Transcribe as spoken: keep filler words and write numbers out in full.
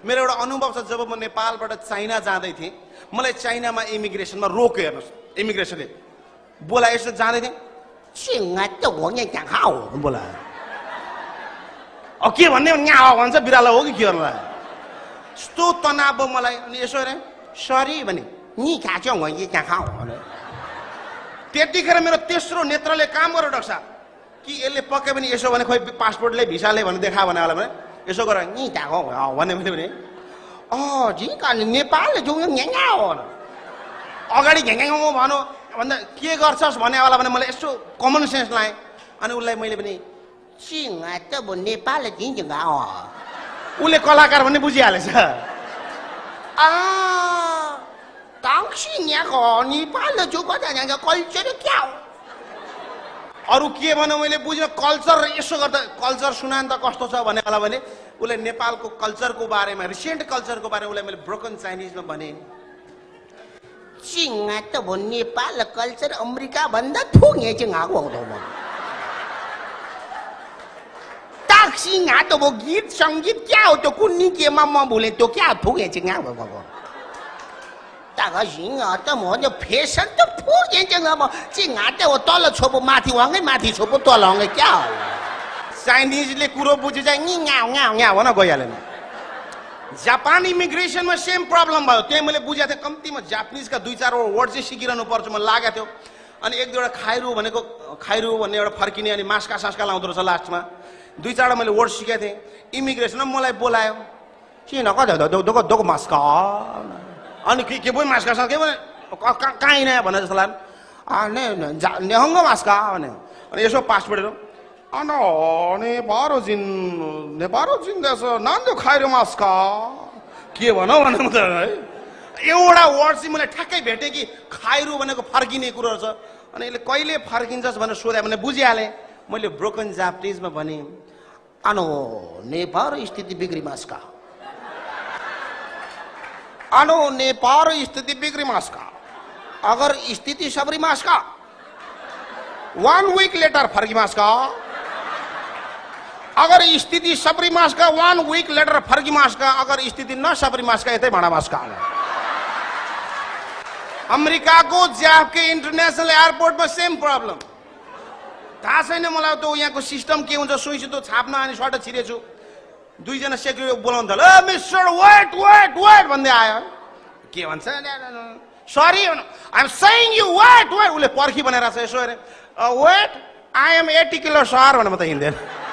मेरो एउटा अनुभव छ जब म नेपालबाट चाइना जाँदै थिएँ मलाई चाइनामा इमिग्रेसनमा रोक्यो हेर्नुस् इमिग्रेसनले बोला यसो जाँदै थिएँ बोला अब के भन्ने यहाँ भन्छ बिरालो हो कि के गर्नु यस्तो तनाव मलाई अनि यसो हेरेँ सरी भने नि खाँचो त्यहाँ खाऊ भने त्यतिखेर मेरो तेस्रो नेत्रले काम गर्यो डाक्टर साहब कि यसले पक्कै पनि यसो भने खोइ पासपोर्टले भिसाले भने देखा भने होला भने यसो गर नि खाऊ भने मैले भने अँ जी नेपालले जो हो अगाडि घ्याङ भनौँ भन्दा के गर्छस् भने होला भने मलाई यसो कमन सेन्स लाएँ अनि उसलाई मैले पनि चिङ्गा त अब नेपालले चिङ्गा उसले कलाकार भन्ने बुझिहालेछ कल्चर क्या हो अरू के भनौँ मैले बुझ्न कल्चर यसो गर्दा कल्चर सुना त कस्तो छ भने होला भने उसले नेपालको कल्चरको बारेमा रिसेन्ट कल्चरको बारेमा उसलाई मैले ब्रोकन चाइनिजमा भने चिङ्गा त भो नेपाल कल्चर अमेरिका भन्दा ठुङ्गे चिङ्गाको आउँदो म ताक्सिङा त वो गीत संगीत क्या हो तो कुन्नी के मा म बोले तो क्या ठुङ्गे चिङ्गा बाबा ताक्सिङा त म त फेसन त ठुङ्गे चिङ्गा म चिङ्गा त वो तल छोपो माथि वाङै माथि छोपो तल वाङै क्या हो चाइनिजले कुरो बुझे चाहिँ नि न्याउ न्याउ न्याउ भन गइहालेन जापान इमिग्रेसनमा सेम प्रब्लम भयो त्यही मैले बुझेको थिएँ कम्तीमा जापानिजका दुई चारवटा वर्ड चाहिँ सिकिरहनु पर्छ मलाई लागेको थियो अनि एक दुईवटा खाइरु भनेको खाइरु भन्ने एउटा फर्किने अनि मास्का सास्का लाउँदो रहेछ लास्टमा दुई चारवटा मैले वर्ड सिकेको थिएँ इमिग्रेसनमा मलाई बोलायो चिन कता दोको मास्का अनि के के बोइ मास्का सास्का के भने कहीँ नै भने जस्तो लाग्यो नेहङ्गो मास्का भने अनि यसो पासपोर्टहरू अनो नेपारो जिन नेपारो जिन देश नान्दो खाइरो मास्का के भनौँ भने म त है एउटा वर्ड चाहिँ मलाई ठ्याक्कै भेटेँ कि खाइरु भनेको फर्किने कुरो रहेछ अनि यसले कहिले फर्किन्छस् भनेर सोधे भने बुझिहालेँ मैले ब्रोकन जापानिजमा भने अनो नेपाल स्थिति बिग्री मास्का अनो नेपाल स्थिति बिग्री मास्का अगर स्थिति सबरी मास्का वन वीक लेटर फर्की मास्का अगर स्थिति सबरी मास्का वन वीक लेटर फर्की मास्का अगर स्थिति न सबरी मास्का यतै भाँडा मास्का अमेरिका को ज्याफके इंटरनेशनल एयरपोर्ट में सेम प्रॉब्लम थाहा छैन मलाई त यहाँको सिस्टम के हुन्छ सुइसितो छाप्न अनि सर्ट छिरेछु दुईजना सेक्युरिटी बोलाउनु थाल्यो ए मिस्टर वेट वेट वेट भन्दै आयो के भन्छ sorry I am saying you wait wait उसले पर्खी भनेर छ यसो अरे wait I am eighty kilo sir भने म त हिँड्दैन